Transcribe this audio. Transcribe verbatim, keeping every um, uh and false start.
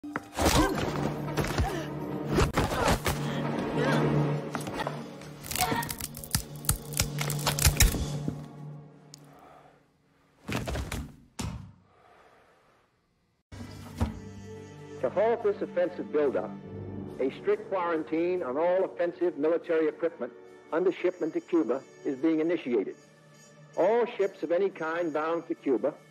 To halt this offensive buildup, a strict quarantine on all offensive military equipment under shipment to Cuba is being initiated. All ships of any kind bound to Cuba